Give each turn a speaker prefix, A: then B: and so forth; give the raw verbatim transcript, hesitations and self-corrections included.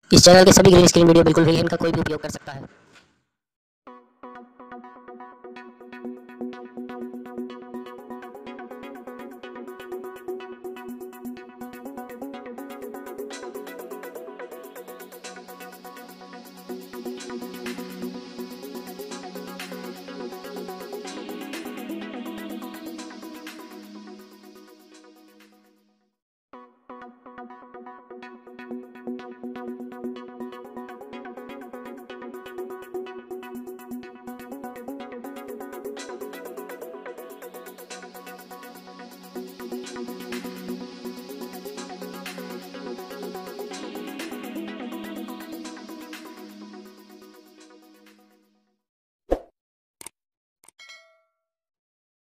A: इस चैनल के सभी ग्रीन स्क्रीन वीडियो बिल्कुल फ्री है, इनका कोई भी उपयोग कर सकता है।